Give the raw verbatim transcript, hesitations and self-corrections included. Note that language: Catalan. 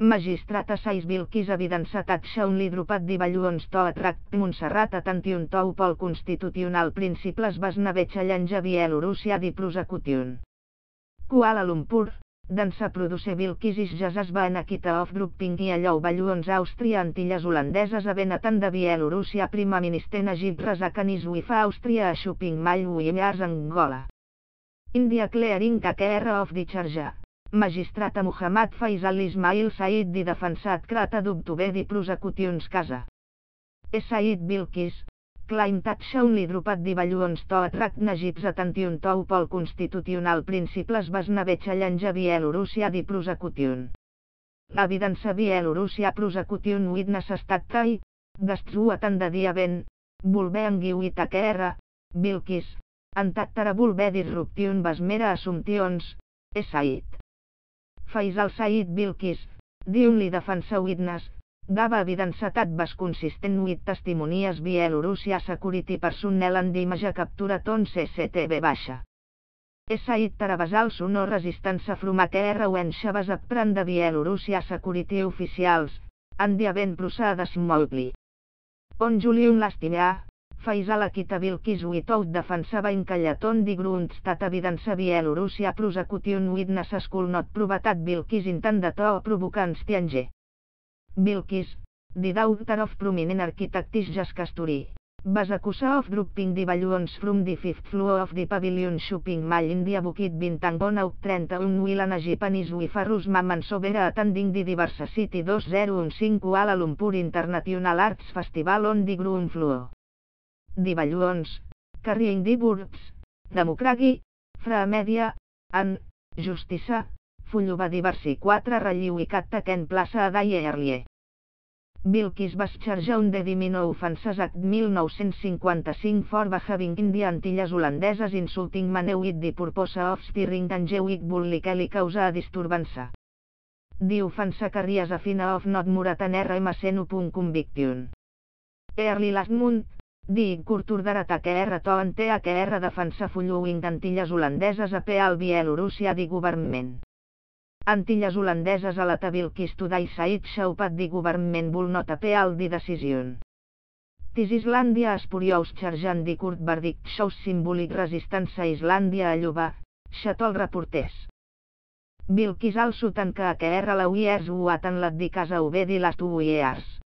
Magistrat assais Bilqis evidenciat shaun l'hidropat d'Ivalluons to atract Montserrat atention tou pol constitucional principles basnavecha llanja Bielorússia di prosecution. Kuala Lumpur, dansa producer Bilqis Hijjas es va en acquitted of dropping i allò Ivalluons Àustria Antilles holandeses avenatan de Bielorússia prima minister Najib Razakanis wifa Àustria a shopping mall Uyars Angola. India clearing acquitted of discharge. Magistrat Muhammad Faisal Ismail Said di defensat crata d'obtuber di prosecutions casa. E Said Bilqis, claimed shaun l'hidropat d'Ivalluons to attract Najib's attention tou pol constitucional principles basnavecha llanja Bielorússia di prosecution. Evidence Bielorússia prosecution witness estat trai, gastruatan de dia ben, volver enguiuit acquitted, Bilqis, antattara volver disruption basmera assumptions, e Said. Faisal Said Bilqis, the only defense witness, gave evidenciat was consistent with testimonies Bielorússia security personnel and the image captured on C C T V baixa. E Said Tarabasal no resistance from acquitted when she was apprehend de Bielorússia security officials, and the event proceeded smoothly. On Julian Lastimea, Faisal acquitted Bilqis without defense in Callaton the grounds that evidence Bielorússia prosecution witnesses could not prove that Bilqis intended to provoke instiance. Bilqis, the daughter of prominent architect Hijjas Kasturi, was accused of dropping the balloons from the fifth floor of the pavilion shopping mall in the Bukit Bintang on August thirty-first while a Japanese wife Rusma Mansobera attending the Diversity twenty fifteen Kuala Lumpur International Arts Festival on the ground floor. The balloons, carrying the words, Democracy, Free Media, and Justice, Fulluva Diversi quatre relliuicat en plaça a day early. Bilqis was charged under the Minor Offences Act nineteen fifty-five for behaving in the Antilles holandeses insulting men with the purpose of stirring and public publicly causa a disturbance. The offence carries a fine of not more than R M C upon conviction. Early last month, the court ordered acquitted to ante acquitted defense following Antilles holandeses appeal Bielorússia the government. Antilles holandeses a la Bilqis today said that the government will not appeal the decision. This Islandia spurious charge and the court verdict shows symbolic resistance Islandia a Lluva, Shatol reporters. Bilqis also tanca acquitted la years who atan let the casa over the last two years.